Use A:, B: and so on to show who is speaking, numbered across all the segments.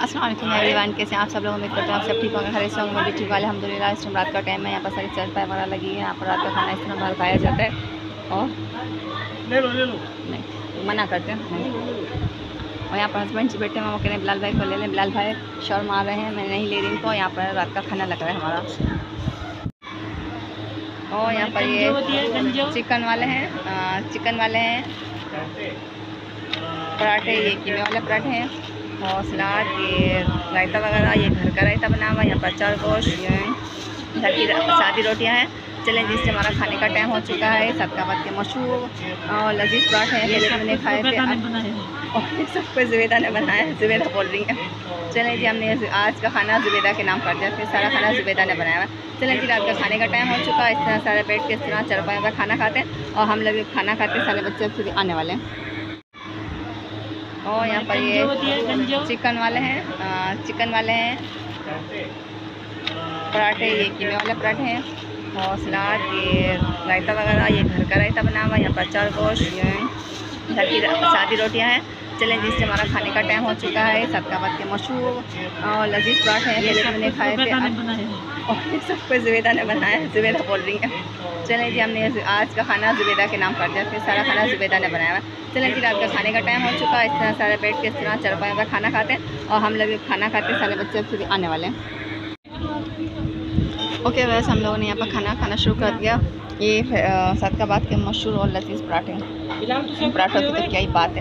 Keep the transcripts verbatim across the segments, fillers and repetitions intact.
A: अस्सलाम वालेकुम एवरीवन, कैसे आप सब लोग? उम्मीद करते हैं आप सब ठीक होंगे, खैरियत से होंगे। मैं भी ठीक हूँ अल्हम्दुलिल्लाह। इस टाइम रात का टाइम है, यहाँ पर सारी चाय पाय वगैरह लगी है। यहाँ पर रात का खाना इस तरह बाहर खाया जाता है और
B: ले लो ले लो
A: नहीं मना करते हैं नहीं। और यहाँ पर हस्बैंड जी बैठे हैं, वो कह रहे हैं बिलाल भाई को ले लें। बिलाल भाई शौर मार रहे हैं, मैं नहीं ले रही इनको। यहाँ पर रात का खाना लग रहा है हमारा। और यहाँ पर ये चिकन वाले हैं, चिकन वाले हैं पराठे, ये कीमे वाले पराठे हैं और सलाद, ये रायता वगैरह, ये घर का रायता बना हुआ है। यहाँ पर अचार गोश्त, ये घर की सादी रोटियाँ हैं। चलें, जिससे हमारा खाने का टाइम हो चुका है। सदकाबाद के मशहूर और लजीज पराठे हैं, पहले हमने खाए थे और सबको जुबेदा ने बनाया है। जुबेदा बोल रही है। चलें जी, हमने आज का खाना जुबेदा के नाम कर दिया, फिर सारा खाना जुबेदा ने बनाया हुआ है। चलें जी, रात का खाने का टाइम हो चुका है। इस तरह सारे बैठ के इस तरह चरपाई का खाना खाते हैं और हम लोग खाना खाते हैं। सारे बच्चे फिर आने वाले हैं। और यहाँ पर ये चिकन वाले हैं, चिकन वाले हैं पराठे, ये कीमे वाले पराठे हैं और सलाद, ये रायता वगैरह, ये घर का रायता बना हुआ है। यहाँ पर अचार गोश्त, ये घर की सादी रोटियाँ हैं। चलें, जिससे हमारा खाने का टाइम हो चुका है। सदकाबाद के मशहूर और लजीज पराठे हैं, पहले हमने खाए थे और सबको जुबेदा ने बनाया है। जुबेदा बोल रही है। चलें जी, हमने आज का खाना जुबेदा के नाम कर दिया, फिर सारा खाना जुबेदा ने बनाया हुआ है। चलें जी, रात का खाने का टाइम हो चुका है। इस तरह सारे बैठ के इस तरह चरपाई का खाना खाते हैं और हम लोग खाना खाते हैं। सारे बच्चे फिर आने वाले हैं। ओके, वैसे हम लोगों ने यहाँ पर खाना खाना शुरू कर दिया। ये सदकाबाद के मशहूर और लजीज पराठे हैं। पराठों की तो क्या ही बात है।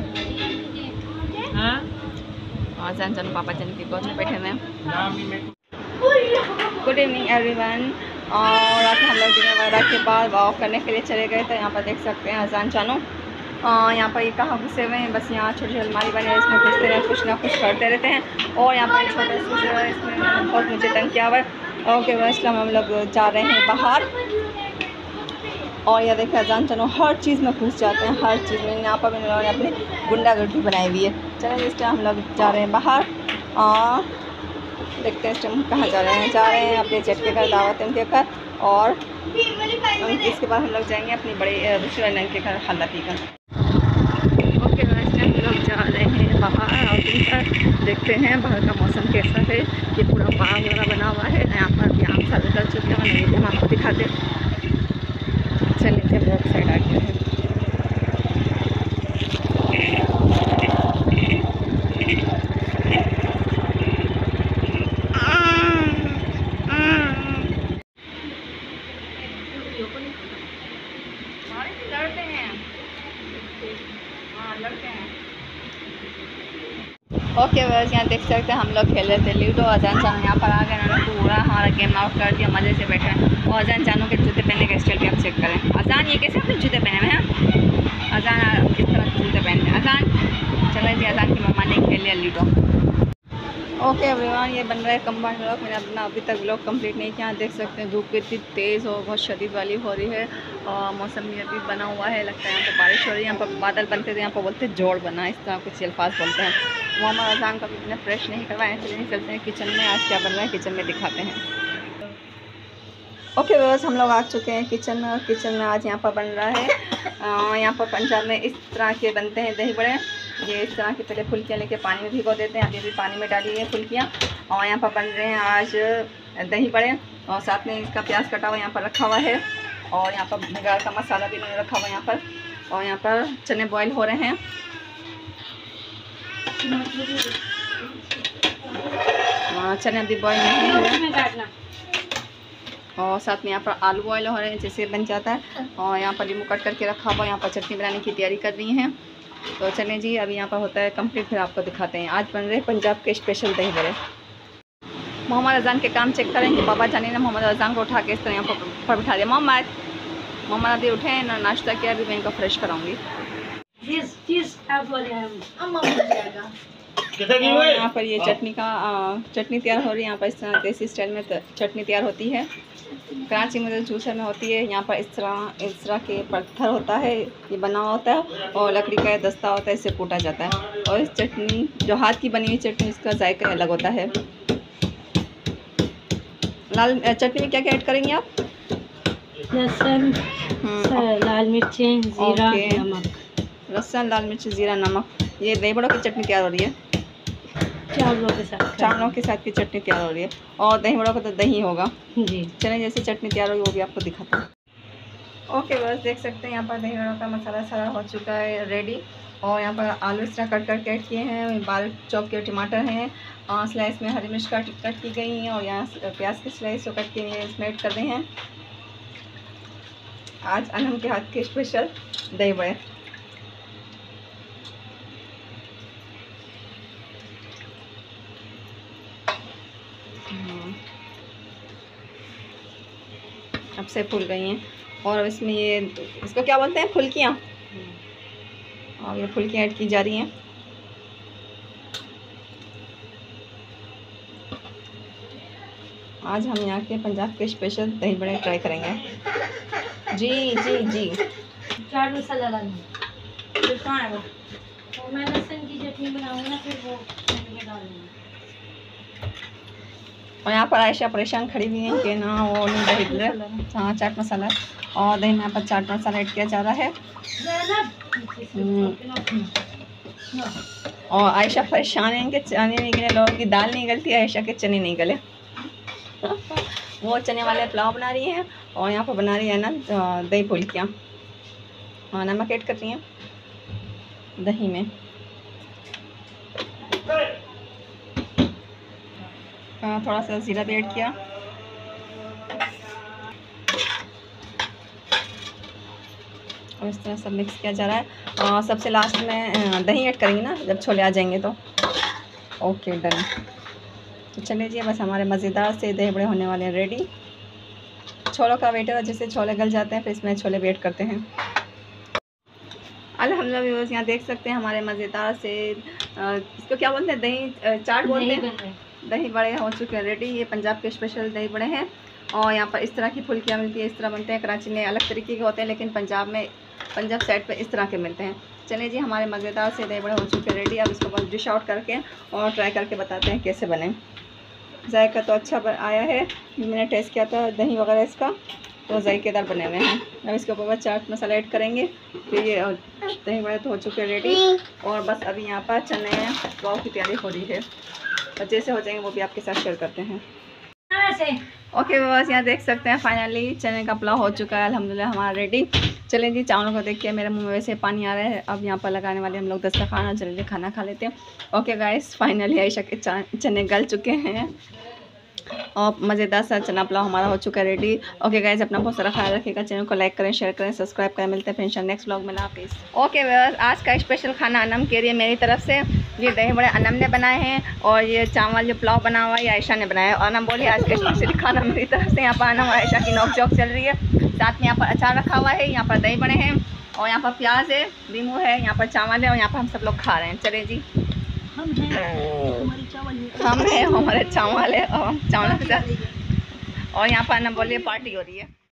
A: और जान जान पापा जान की गोद में बैठे हुए हैं। Good evening everyone. और रात हम लोग डिनर वगैरह के बाद वॉक करने के लिए चले गए थे। यहाँ पर देख सकते हैं अजान चानो यहाँ पर ये कहाँ घुसे हुए हैं। बस यहाँ छोटी छोटी अलमारी बने, इसमें घुसते रहे, कुछ ना कुछ करते रहते हैं। और यहाँ पर छोटे से इसमें बहुत मुझे तंग किया हुआ है। ओके बस हम लोग जा रहे हैं बाहर। और यह देखिए अजान चानो हर चीज़ में घुस जाते हैं, हर चीज़ में। यहाँ पर भी उन्होंने अपनी गुंडागर्दी बनाई हुई है। चलें, इस टाइम हम लोग जा रहे हैं बाहर और देखते हैं इस टाइम कहाँ जा रहे हैं। जा रहे हैं अपने जेठ के घर, दावत उनके घर, और इसके बाद हम लोग जाएंगे अपनी बड़ी दूसरे नन के घर खाला पी कर। ओके, इस टाइम हम लोग जा रहे हैं बाहर और पर देखते हैं बाहर का मौसम कैसा है। ये पूरा बाग वगैरह बना हुआ है। यहाँ पर भी आम सारे चल चुके हैं, नहीं हम आपको दिखाते। चलिए थे रोड साइड आ गए हैं। लड़ते हैं, हाँ लड़ते हैं। ओके बस यहाँ देख सकते हैं हम लोग खेल रहे थे लूडो। अजान चानो यहाँ पर आ गए, उन्होंने पूरा हमारा गेम आउट कर दिया। मज़े से बैठे हैं। और अजान चानो के जूते पहनने का स्टाइल भी आप चेक करें। अजान ये कैसे अपने जूते पहने हुए हैं? अजान किस तरह के जूते पहनते हैं अजान? चले जी, अजान की मम्मा ने खेल लिया लूडो। ओके एवरीवन, ये बन रहा है कंबाइंड व्लॉग। मैंने अपना अभी तक व्लॉग कंप्लीट नहीं किया। देख सकते हैं धूप कितनी तेज़ और बहुत शदीद वाली हो रही है और मौसम भी अभी बना हुआ है। लगता है यहाँ पर बारिश हो रही है। यहाँ पर बादल बनते थे, यहाँ पर बोलते जोड़ बना, इस तरह कुछ अल्फाज बोलते हैं। मोहम्मद अजान का भी इतना फ्रेश नहीं करवाए। चलिए चलते हैं किचन में, आज क्या बन रहा है किचन में दिखाते हैं। ओके बस हम लोग आ चुके हैं किचन में। और किचन में आज यहाँ पर बन रहा है, यहाँ पर पंजाब में इस तरह के बनते हैं दही बड़े। ये इस तरह की पहले फुल्कियाँ लेके पानी में भिगो देते हैं। अभी भी पानी में डाली है फुल्कियाँ। और यहाँ पर बन रहे हैं आज दही बड़े और साथ में इसका प्याज कटा हुआ यहाँ पर रखा हुआ है। और यहाँ पर बघार का मसाला भी मैंने रखा हुआ यहाँ पर। और यहाँ पर चने बॉयल हो रहे हैं। चने अभी बॉयल नहीं हुए और साथ में यहाँ पर आलू बॉयल हो रहे हैं, जैसे बन जाता है। और यहाँ पर लींबू कट करके रखा हुआ। यहाँ पर चटनी बनाने की तैयारी कर रही हैं। तो चलें जी, अभी यहाँ पर होता है कंप्लीट, फिर आपको दिखाते हैं। आज बन रहे पंजाब के स्पेशल दही बड़े। मोहम्मद अजान के काम चेक करेंगे। बाबा जाने ने मोहम्मद अजान को उठा के इस तरह यहाँ पर बिठा दिया। मोहम्मद मोहम्मद अभी उठे हैं ना, नाश्ता किया, अभी मैं इनको फ्रेश कराऊंगी। यहाँ पर ये चटनी का चटनी तैयार हो रही है। यहाँ पर इस तरह देसी स्टाइल में चटनी तैयार होती है। कराची में जूसर में होती है। यहाँ पर इस तरह इस तरह के पत्थर होता है, ये बना होता है और लकड़ी का दस्ता होता है, इससे कूटा जाता है। और इस चटनी जो हाथ की बनी हुई चटनी, इसका जायका अलग होता है। लाल चटनी में क्या क्या ऐड करेंगे आप?
C: लहसुन, लाल मिर्चें, जीरा, नमक।
A: लहसुन, लाल मिर्च, जीरा, नमक। ये दही बड़ों की चटनी तैयार हो रही है।
C: चावलों के साथ
A: चावलों के साथ की चटनी तैयार हो रही है। और दही बड़ों का तो दही होगा
C: जी।
A: चलें जैसे चटनी तैयार होगी वो भी आपको दिखाता हूँ। ओके बस देख सकते हैं यहाँ पर दही बड़ों का मसाला सारा हो चुका है रेडी। और यहाँ पर आलू इस तरह कट करके ऐड किए हैं, बारीक चॉप के टमाटर हैं, स्लाइस में हरी मिर्च कट कट की गई हैं और यहाँ प्याज की स्लाइस जो कट की हुई है इसमें ऐड कर रहे हैं। आज अनम के हाथ के स्पेशल दही बड़े। अब से फूल गई हैं और इसमें ये इसको क्या बोलते हैं, फुल्कियाँ, और ये फुल्कियाँ ऐड की जा रही हैं। आज हम यहाँ के पंजाब के स्पेशल दही बड़े ट्राई करेंगे। जी जी जी
C: चाट मसाला डालना,
A: फिर कहाँ है वो?
C: और मैं लहसुन की चटनी बनाऊंगा ना, फिर वो में डालूंगा।
A: और यहाँ पर आयशा परेशान खड़ी हुई है कि ना वो नहीं दही बड़े, हाँ चाट मसाला, और दही में यहाँ पर चाट मसाला ऐड किया जा रहा है। और आयशा परेशान है कि चने नहीं गले, लोगों की दाल नहीं गलती, आयशा के चने नहीं गले। वो चने वाले पुलाव बना रही हैं और यहाँ पर बना रही है ना दही फुल्कियाँ। हाँ नमक ऐड कर रही हैं दही में। हाँ थोड़ा सा जीरा भी ऐड किया। और इस तरह सब मिक्स किया जा रहा है। और सबसे लास्ट में दही ऐड करेंगे ना जब छोले आ जाएंगे तो। Okay done. तो चलिए जी बस हमारे मज़ेदार से दही बड़े होने वाले हैं रेडी। छोलों का वेटर जैसे छोले गल जाते हैं फिर इसमें छोले वेट करते हैं। अल्हम्दुलिल्लाह व्यूअर्स यहाँ देख सकते हैं हमारे मज़ेदार से इसको क्या बोलते हैं, दही चाट बोलते हैं, दही बड़े हो चुके हैं रेडी। ये पंजाब के स्पेशल दही बड़े हैं। और यहाँ पर इस तरह की फुल्कियाँ मिलती है, इस तरह बनते हैं। कराची में अलग तरीके के होते हैं लेकिन पंजाब में पंजाब साइड पे इस तरह के मिलते हैं। चलिए जी हमारे मज़ेदार से दही बड़े हो चुके हैं रेडी। अब इसको बस डिश आउट करके और ट्राई करके बताते हैं कैसे बने। जायका तो अच्छा आया है, मैंने टेस्ट किया था दही वगैरह इसका, तो जायकेदार बने हुए हैं। अब इसके ऊपर बस चाट मसाला ऐड करेंगे। फिर ये दही बड़े तो हो चुके हैं रेडी। और बस अभी यहाँ पर चने पुलाव की तैयारी हो रही है, और जैसे हो जाएंगे वो भी आपके साथ शेयर करते हैं। ओके बस यहाँ देख सकते हैं फाइनली चने का पुलाव हो चुका है अल्हम्दुलिल्लाह हमारा रेडी। चलें जी चावलों को देख के मेरे मुंह में वैसे पानी आ रहा है। अब यहाँ पर लगाने वाले हम लोग दस्तरखाना, जल्दी खाना खा लेते हैं। ओके गाइस फाइनली आयशा के चने गल चुके हैं और मज़ेदार सा चना पुलाव हमारा हो चुका है रेडी। ओके गाइस अपना बहुत सारा ख्याल रखिएगा, चैनल को लाइक करें, शेयर करें, सब्सक्राइब करें। मिलते हैं फिर नेक्स्ट व्लॉग में। हाफिज़। ओके व्यूअर्स आज का स्पेशल खाना अनम के लिए मेरी तरफ से। ये दही बड़े अनम ने बनाए हैं और ये चावल जो पुलाव बना हुआ है ये आयशा ने बनाया है। और अनम बोली आज का स्पेशल खाना मेरी तरफ से। यहाँ पर अनम और आयशा की नोक झोंक चल रही है। साथ में यहाँ पर अचार रखा हुआ है, यहाँ पर दही बड़े हैं और यहाँ पर प्याज है, नींबू है, यहाँ पर चावल है और यहाँ पर हम सब लोग खा रहे हैं। चले जी
C: हम हैं हमारे चावल
A: हम हैं हमारे चावल है और हम चावल के साथ। और यहाँ पर अनम बोलिए पार्टी हो रही है।